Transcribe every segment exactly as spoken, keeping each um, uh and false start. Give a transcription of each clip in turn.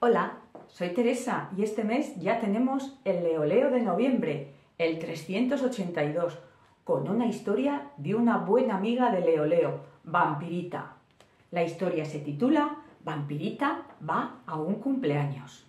Hola, soy Teresa y este mes ya tenemos el Leoleo de noviembre, el trescientos ochenta y dos, con una historia de una buena amiga de Leoleo, Vampirita. La historia se titula Vampirita va a un cumpleaños.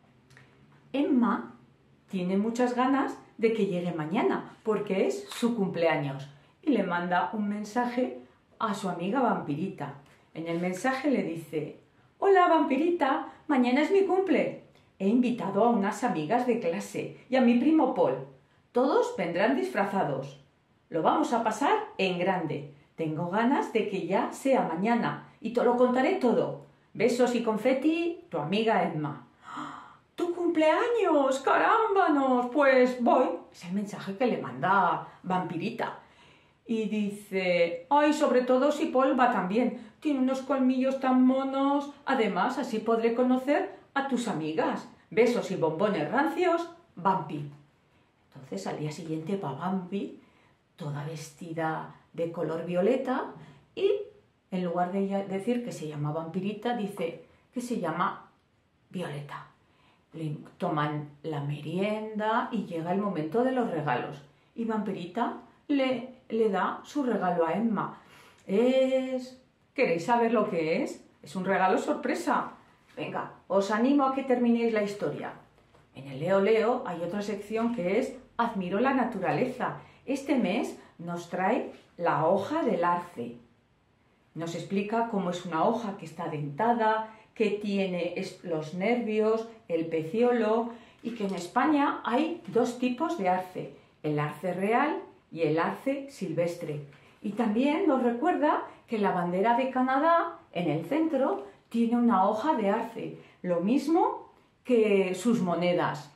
Emma tiene muchas ganas de que llegue mañana porque es su cumpleaños y le manda un mensaje a su amiga Vampirita. En el mensaje le dice: «Hola Vampirita, mañana es mi cumple. He invitado a unas amigas de clase y a mi primo Paul. Todos vendrán disfrazados. Lo vamos a pasar en grande. Tengo ganas de que ya sea mañana y te lo contaré todo. Besos y confeti, tu amiga Emma». «¡Tu cumpleaños! ¡Carámbanos! Pues voy». Es el mensaje que le manda Vampirita. Y dice: «Ay, sobre todo si Paul va también. Tiene unos colmillos tan monos. Además, así podré conocer a tus amigas. Besos y bombones rancios, Vampi». Entonces, al día siguiente va Vampi, toda vestida de color violeta, y en lugar de decir que se llama Vampirita, dice que se llama Violeta. Le toman la merienda y llega el momento de los regalos. Y Vampirita le, le da su regalo a Emma. Es... ¿Queréis saber lo que es? Es un regalo sorpresa. Venga, os animo a que terminéis la historia. En el Leo Leo hay otra sección que es Admiro la naturaleza. Este mes nos trae la hoja del arce. Nos explica cómo es una hoja que está dentada, que tiene los nervios, el peciolo, y que en España hay dos tipos de arce, el arce real y el arce silvestre. Y también nos recuerda que la bandera de Canadá, en el centro, tiene una hoja de arce, lo mismo que sus monedas.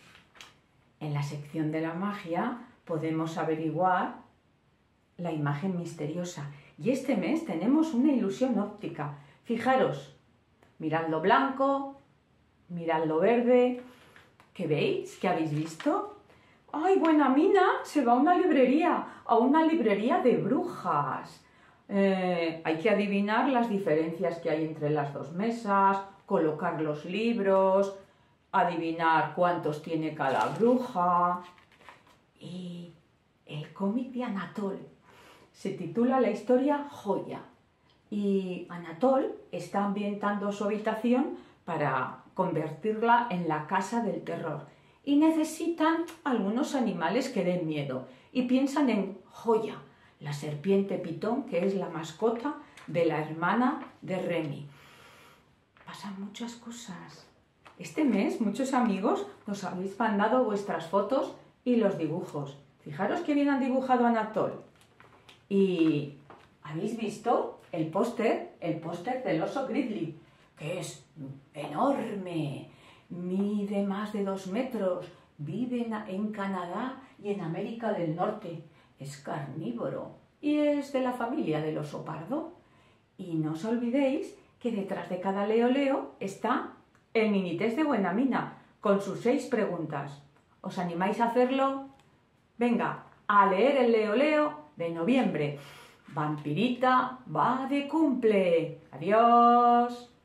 En la sección de la magia podemos averiguar la imagen misteriosa. Y este mes tenemos una ilusión óptica. Fijaros, mirad lo blanco, mirad lo verde. ¿Qué veis? ¿Qué habéis visto? ¡Ay, buena mina! Se va a una librería, a una librería de brujas. Eh, hay que adivinar las diferencias que hay entre las dos mesas, colocar los libros, adivinar cuántos tiene cada bruja. Y el cómic de Anatol. Se titula la historia Joya. Y Anatol está ambientando su habitación para convertirla en la casa del terror. Y necesitan algunos animales que den miedo. Y piensan en Joya, la serpiente pitón, que es la mascota de la hermana de Remy. Pasan muchas cosas. Este mes muchos amigos nos habéis mandado vuestras fotos y los dibujos. Fijaros que bien han dibujado a Anatol. Y ¿habéis visto el póster? El póster del oso Grizzly, que es enorme. Mide más de dos metros, vive en Canadá y en América del Norte. Es carnívoro y es de la familia del oso pardo. Y no os olvidéis que detrás de cada Leo Leo está el mini test de Buena Mina, con sus seis preguntas. ¿Os animáis a hacerlo? Venga, a leer el Leo Leo de noviembre. Vampirita va de cumple. Adiós.